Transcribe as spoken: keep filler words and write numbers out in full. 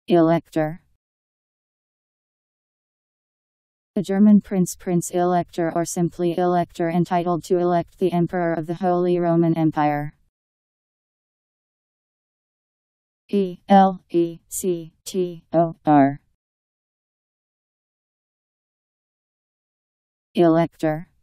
Elector. A German prince, Prince Elector, or simply Elector, entitled to elect the Emperor of the Holy Roman Empire. E L E C T O R. Elector.